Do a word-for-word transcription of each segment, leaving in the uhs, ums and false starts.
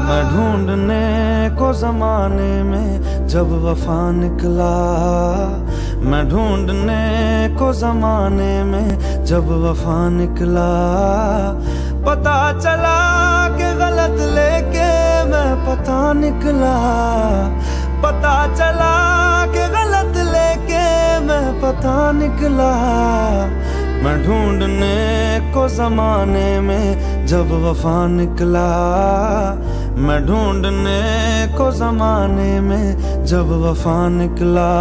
मैं ढूंढने को जमाने में जब वफा निकला, मैं ढूंढने को जमाने में जब वफा निकला। पता चला कि गलत लेके मैं पता निकला, पता चला कि गलत लेके मैं पता निकला। मैं ढूंढने को जमाने में जब वफा निकला, मैं ढूंढने को जमाने में जब वफा निकला।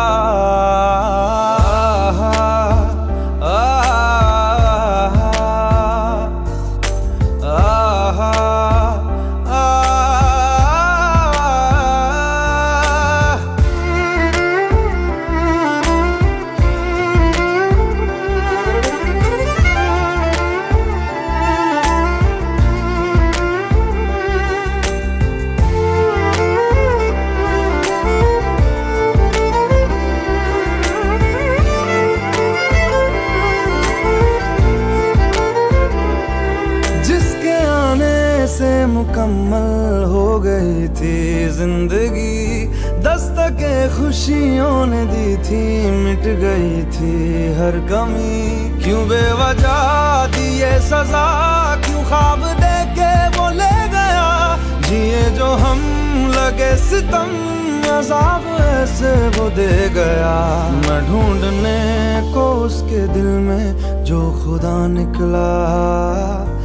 से मुकम्मल हो गई थी जिंदगी, दस्तके खुशियों ने दी थी, मिट गई थी हर कमी। क्यों बेवजह दी ये सजा, क्यों ख्वाब देके वो ले गया, जिए जो हम लगे सितम, अज़ाब ऐसे वो दे गया। मैं ढूंढने को उसके दिल में जो खुदा निकला,